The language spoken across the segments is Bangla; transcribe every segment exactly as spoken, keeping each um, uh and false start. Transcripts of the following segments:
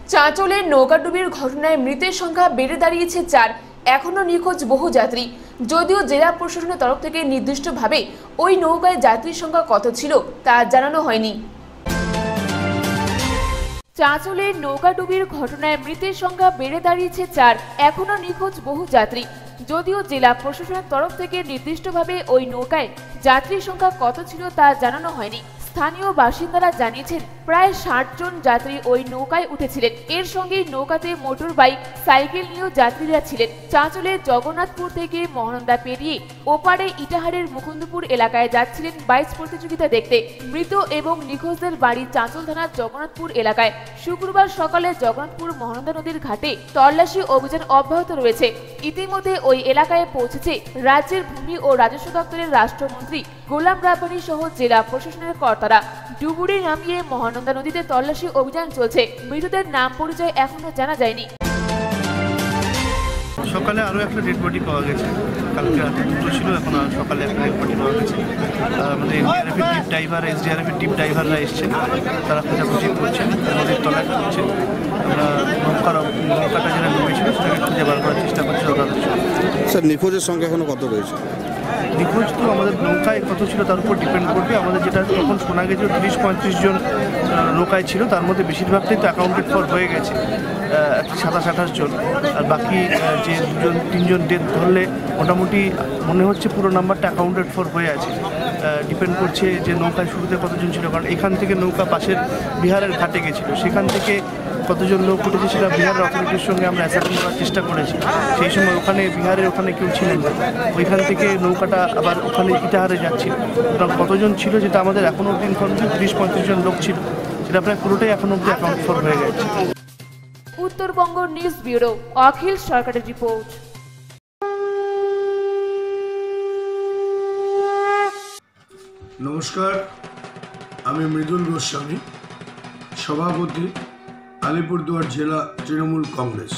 চাঁচলের নৌকাডুবির ঘটনায় মৃতের সংখ্যা বেড়ে দাঁড়িয়েছে চার। এখনো নিখোঁজ বহু যাত্রী। যদিও জেলা প্রশাসনের তরফ থেকে নির্দিষ্টভাবে ওই নৌকায় যাত্রীর সংখ্যা কত ছিল তা জানানো হয়নি। চাঁচলের নৌকাডুবির ঘটনায় মৃতের সংখ্যা বেড়ে দাঁড়িয়েছে চার। এখনো নিখোঁজ বহু যাত্রী। যদিও জেলা প্রশাসনের তরফ থেকে নির্দিষ্টভাবে ওই নৌকায় যাত্রীর সংখ্যা কত ছিল তা জানানো হয়নি। স্থানীয় বাসিন্দারা জানিয়েছেন প্রায় ষাট জন যাত্রী ওই নৌকায় উঠেছিলেন। এর সঙ্গে নৌকাতে মোটর বাইক, সাইকেল নিয়েও যাত্রীরা ছিলেন। চাঁচলের জগন্নাথপুর থেকে মহানন্দা পেরিয়ে ওপারে ইটাহারের মুকুন্দপুর এলাকায় যাচ্ছিলেন বাইচ প্রতিযোগিতা দেখতে। মৃত এবং নিখোঁজদের বাড়ি চাঁচল থানার জগন্নাথপুর এলাকায়। শুক্রবার সকালে জগন্নাথপুর মহানন্দা নদীর ঘাটে তল্লাশি অভিযান অব্যাহত রয়েছে। ইতিমধ্যে ওই এলাকায় পৌঁছেছে রাজ্যের ভূমি ও রাজস্ব দপ্তরের রাষ্ট্রমন্ত্রী গোলাম রাব্বানী সহ জেলা প্রশাসনের কর্তারা। ডুবুরি নামিয়ে মহানন্দা নদীতে তল্লাশি অভিযান চলছে। মৃতদের নাম পরিচয় এখনো জানা যায়নি। সকালে আরও একটা ডেড বডি পাওয়া গেছে। কালকে রাতে দুটো ছিল, এখন আর সকালে একটা ডেড বডি পাওয়া গেছে। আমাদের এনডিআরএফের টিপ ড্রাইভার এসডিআরএফের টিপ ড্রাইভাররা এসছেন, তারা খোঁজাখুঁজি করছেন, নদীর তলায় করছেন। আমরা নৌকার নৌকাটা যেটা ডুবেছিল সেটাকে খুঁজে বার করার চেষ্টা করছি। স্যার, নিখোঁজের সংখ্যা এখনো কত রয়েছে? নিখোঁজ তো আমাদের নৌকায় কত ছিল তার উপর ডিপেন্ড করবে। আমাদের যেটা তখন শোনা গেছিল তিরিশ পঁয়ত্রিশ জন নৌকায় ছিল, তার মধ্যে বেশিরভাগটাই তো অ্যাকাউন্টেড ফর হয়ে গেছে, সাতাশ আঠাশ জন। আর বাকি যে দুজন তিনজন ডেথ ধরলে মোটামুটি মনে হচ্ছে পুরো নাম্বারটা অ্যাকাউন্টেড ফর হয়ে আছে। ডিপেন্ড করছে যে নৌকায় শুরুতে কতজন ছিল, কারণ এখান থেকে নৌকা পাশের বিহারের ঘাটে গেছিলো, সেখান থেকে কতজন লোক উঠেছে সেটা বিহারের অথরিটির সঙ্গে আমরা অ্যাসার্টেন করার চেষ্টা করেছি। সেই সময় ওখানে বিহারের ওখানে কেউ ছিলেন না, ওইখান থেকে নৌকাটা আবার ওখানে ইটাহারে যাচ্ছিল। এবং কতজন ছিল যেটা আমাদের এখনও অবধি ইনফরমেশন তিরিশ পঁয়ত্রিশ জন লোক ছিল, সেটা প্রায় পুরোটাই এখন অবধি অ্যাকাউন্ট ফর হয়ে গেছে। উত্তরবঙ্গ নিউজ ব্যুরো, অখিল সরকারের রিপোর্ট। নমস্কার, আমি মৃদুল গোস্বামী, সভাপতি আলিপুরদুয়ার জেলা তৃণমূল কংগ্রেস।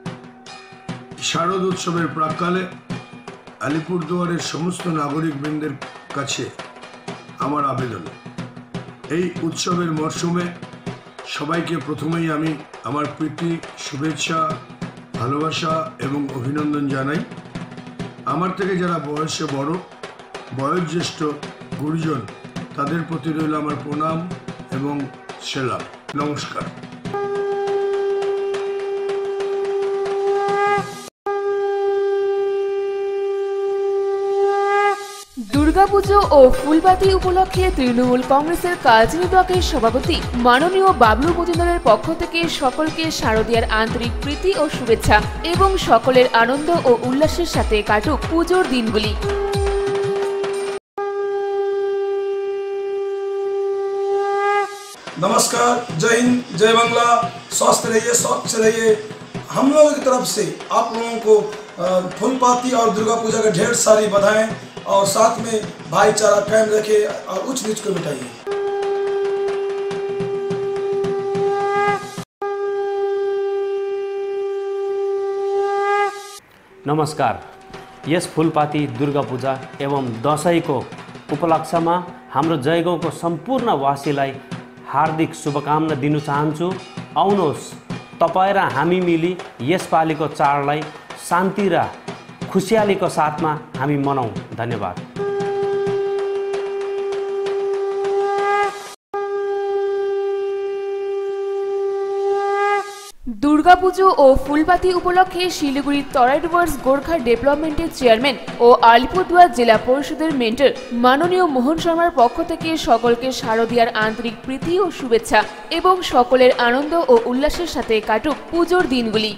শারদ উৎসবের প্রাক্কালে আলিপুরদুয়ারের সমস্ত নাগরিকবৃন্দের কাছে আমার আবেদন, এই উৎসবের মরশুমে সবাইকে প্রথমেই আমি আমার প্রীতি, শুভেচ্ছা, ভালোবাসা এবং অভিনন্দন জানাই। আমার থেকে যারা বয়সে বড়, বয়োজ্যেষ্ঠ গুরুজন, তাদের প্রতি রইল আমার প্রণাম এবং সেলাম। নমস্কার। দুর্গাপুজো ও ফুলবাতি উপলক্ষে তৃণমূল কংগ্রেসের কালচিনি ব্লকের সভাপতি মাননীয় বাবলু মজুমদারের পক্ষ থেকে সকলকে শারদীয়ার আন্তরিক প্রীতি ও শুভেচ্ছা এবং সকলের আনন্দ ও উল্লাসের সাথে কাটুক পুজোর দিনগুলি। नमस्कार, जय हिंद, जय बांग्ला। स्वस्थ रहिए, स्वच्छ रहिए। हम लोगों की तरफ से आप लोगों को फूलपाती और दुर्गा पूजा का ढेर सारी बधाएं और साथ में भाईचारा कायम रखे और उच्च नीच को मिटाइए। नमस्कार, यस फूलपाती दुर्गा पूजा एवं दसैँको उपलक्ष्यमा हाम्रो जयगाउँको सम्पूर्ण वासीलाई हार्दिक शुभकामना दिन चाहन्छु। आउनुहोस्, तपाईँ र हामी मिली यसपालिको चाडलाई शान्ति र खुसियालीको साथमा हामी मनाउँ। धन्यवाद। দুর্গাপুজো ও ফুলবাতি উপলক্ষে শিলিগুড়ি তরাই ডুয়ার্স গোর্খা ডেভেলপমেন্টের চেয়ারম্যান ও আলিপুরদুয়ার জেলা পরিষদের মেন্টর মাননীয় মোহন শর্মার পক্ষ থেকে সকলকে শারদীয়ার আন্তরিক প্রীতি ও শুভেচ্ছা এবং সকলের আনন্দ ও উল্লাসের সাথে কাটুক পুজোর দিনগুলি।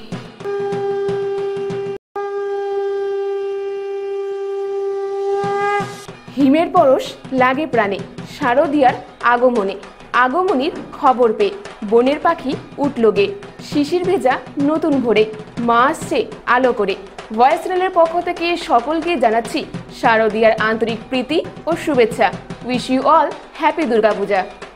হিমের পরশ লাগে প্রাণে, শারদীয়ার আগমনে, আগমনীর খবর পেয়ে বনের পাখি উঠল গে, শিশির ভেজা নতুন ভোরে, মা আসছে আলো করে। ভয়েস রেলের পক্ষ থেকে সকলকে জানাচ্ছি শারদীয়ার আন্তরিক প্রীতি ও শুভেচ্ছা। Wish you all happy Durga Puja.